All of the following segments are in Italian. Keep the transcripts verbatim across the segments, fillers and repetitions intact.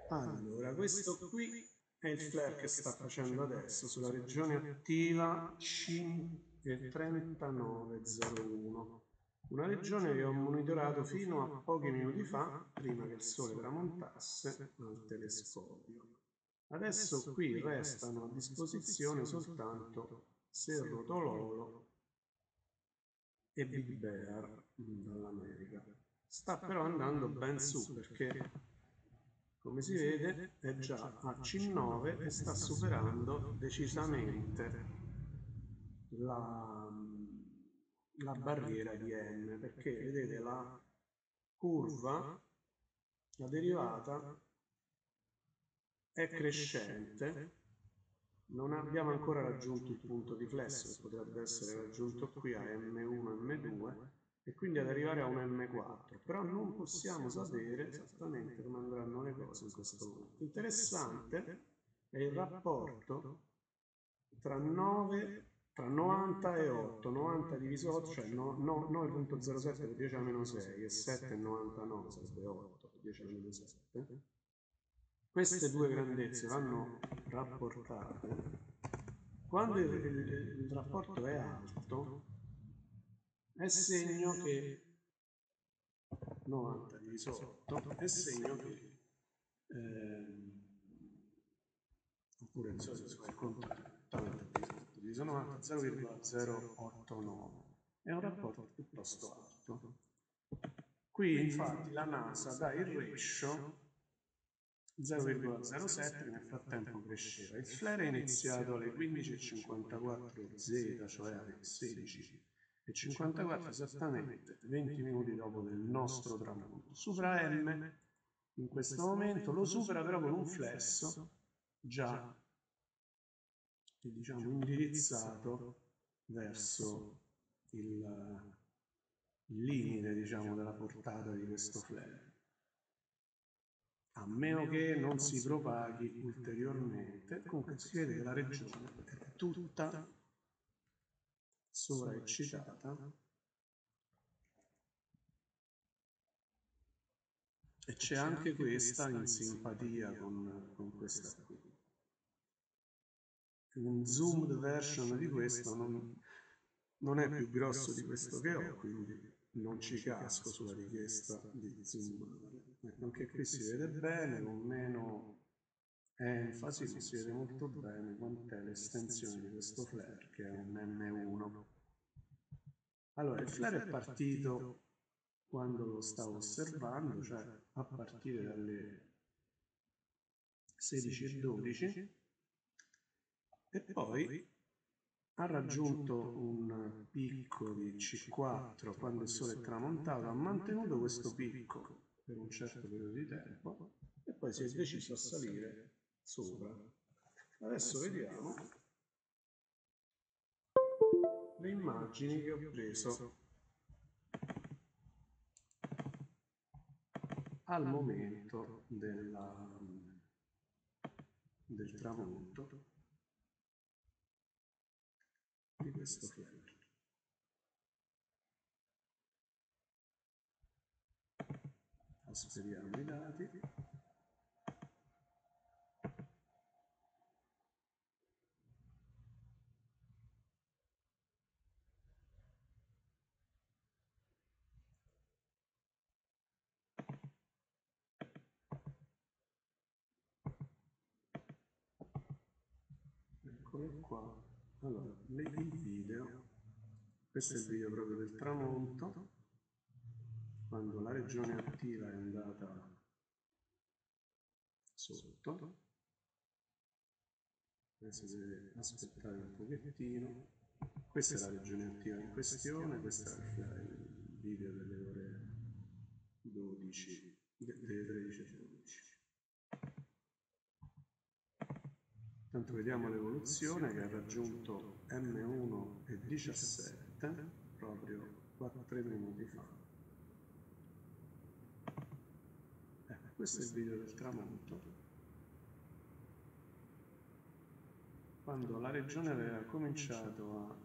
Allora, questo qui è il flare che sta facendo adesso sulla regione attiva C trentanove zero uno, una regione che ho monitorato fino a pochi minuti fa, prima che il sole tramontasse al telescopio. Adesso qui restano a disposizione soltanto Cerro Tololo e Big Bear dall'America. Sta però andando ben su perché, come si vede, è già a C nove e sta superando decisamente la, la barriera di N, perché vedete la curva, la derivata è crescente, non abbiamo ancora raggiunto il punto di flesso che potrebbe essere raggiunto qui a M uno, M due e quindi ad arrivare a un M quattro, però non possiamo sapere esattamente come andranno le cose in questo momento. Interessante è il rapporto tra nove, tra novanta e otto, novanta diviso otto, cioè no, no, nove virgola zero sette per dieci alla meno sei e sette virgola novantanove sarebbe otto per dieci alla meno sette. Queste due grandezze vanno rapportate. Quando il, il, il rapporto è alto, è segno che novanta diviso otto è segno che eh, oppure di solito si fa il contrario, diviso novanta, zero virgola zero otto nove, è un rapporto piuttosto alto. Qui infatti la NASA dà il ratio zero virgola zero sette, che nel frattempo cresceva. Il flare è iniziato alle quindici e cinquantaquattro Z, cioè alle sedici e cinquantaquattro, esattamente venti minuti dopo del nostro tramonto. Supera M in questo momento, lo supera però con un flesso già, diciamo, indirizzato verso il, il limite, diciamo, della portata di questo flare, a meno che non si propaghi ulteriormente. Comunque si vede che la regione è tutta sovraeccitata e c'è anche questa in simpatia con, con questa qui. Un zoomed version di questo non, non è più grosso di questo che ho, quindi non ci casco sulla richiesta di zoomare. Anche qui si vede bene, con meno enfasi, ma si vede molto bene quant'è l'estensione di questo flare, che è un M uno. Allora, il flare è partito quando lo stavo osservando, cioè a partire dalle sedici e dodici, e poi ha raggiunto un picco di C quattro quando il sole è tramontato, ha mantenuto questo picco per un certo periodo di tempo e poi si è deciso a salire sopra. Adesso vediamo le immagini che ho preso al momento della, del tramonto di questo flare. Trasferiamo i dati. Eccolo qua. Allora, il video, questo è il video proprio del tramonto, quando la regione attiva è andata sotto. Adesso deve aspettare un pochettino. Questa è la regione attiva in questione, questo è il video delle ore dodici, delle tredici e dodici. Tanto vediamo l'evoluzione che ha raggiunto M uno e diciassette proprio quattro minuti fa. Ecco, questo è il video del tramonto, quando la regione aveva cominciato a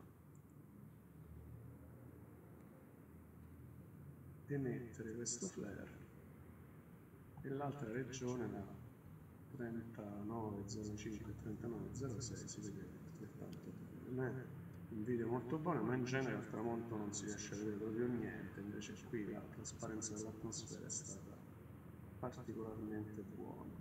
emettere questo flare e l'altra regione l'ha trentanove zero cinque e trentanove zero sei si vede altrettanto bene. Un video molto buono, ma in genere al tramonto non si riesce a vedere proprio niente, invece qui la trasparenza dell'atmosfera è stata particolarmente buona.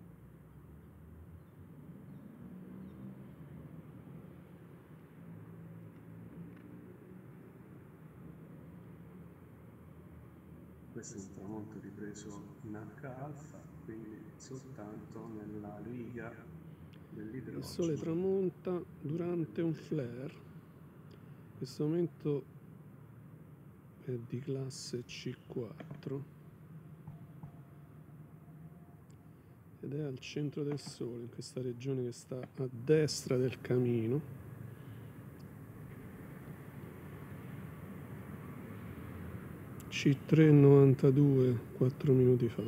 Questo è un tramonto ripreso in H alfa, quindi soltanto nella riga dell'idrogeno. Il sole tramonta durante un flare. In questo momento è di classe C quattro ed è al centro del sole, in questa regione che sta a destra del camino. C tre novantadue, quattro minuti fa.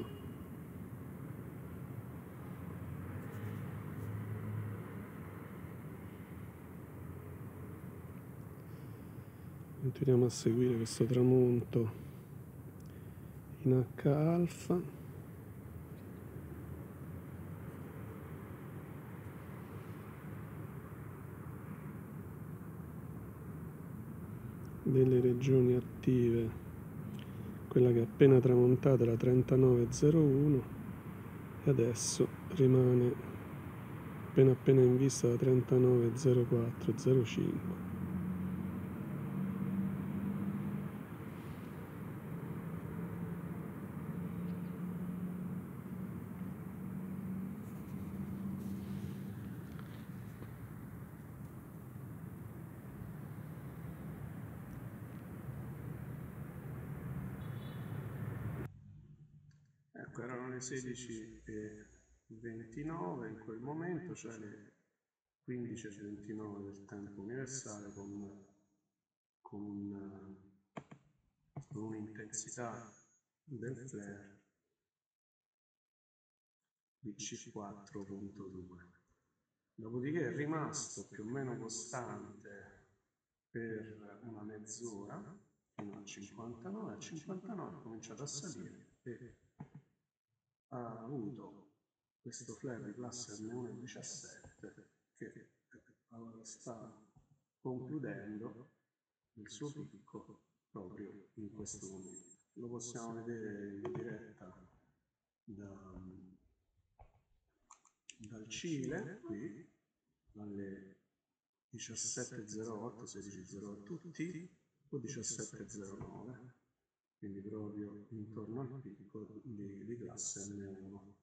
Continuiamo a seguire questo tramonto in H alfa. Delle regioni attive, quella che è appena tramontata, la trentanove zero uno, e adesso rimane appena appena in vista la trentanove zero quattro zero cinque. Ecco, erano le sedici e ventinove in quel momento, cioè le quindici e ventinove del tempo universale, con, con, con un'intensità del flare di C quattro punto due. Dopodiché è rimasto più o meno costante per una mezz'ora fino al cinquantanove. Al cinquantanove ha cominciato a salire e ha avuto questo flare di classe M uno diciassette che sta concludendo il suo picco proprio in questo momento. Lo possiamo vedere in diretta da, dal Cile, qui alle diciassette e zero otto, sedici e zero otto tutti, o diciassette e zero nove, quindi proprio intorno al picco di, di classe M uno.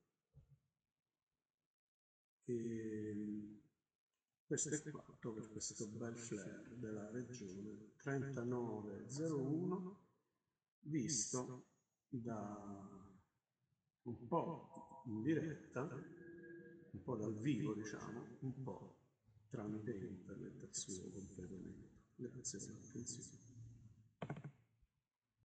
E questo è quanto per questo bel flare della regione trentanove zero uno, visto da un po' in diretta, un po' dal vivo, diciamo, un po' tramite internet al suo completamento. Grazie per l'attenzione.